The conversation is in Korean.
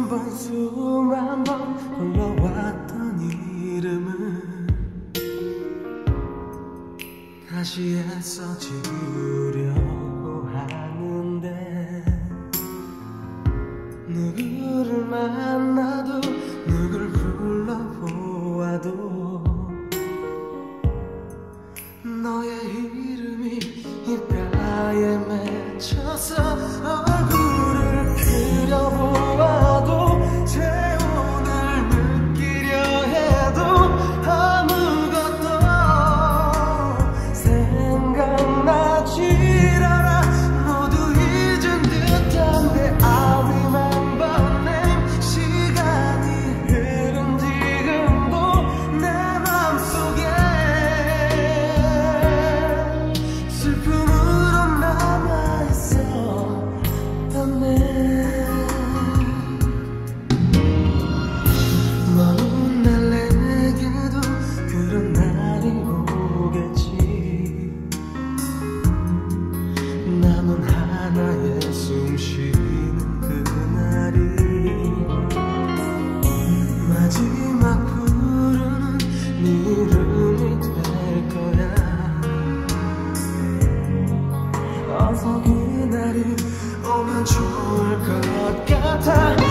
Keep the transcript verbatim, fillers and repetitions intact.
수만 번 수만 번 불러왔던 이름을 다시 애써 지우려고 하는데, 누구를 만나도 누굴 불러보아도 너의 이름이 입가에 맺혀서 얼굴을 그려보아도 재혼을 느끼려 해도 아무것도 생각나질 않아. 모두 잊은 듯한데 I remember name. 시간이 흐른 지금도 내 맘속에 슬픔으로 남아있어. 땀내 먼 날 내게도 그런 날이 오겠지. 남은 하나의 숨쉬는 그날이 마지막 부르는 네 이름이 될 거야. 어서 그날이 오면 좋을 것 같아.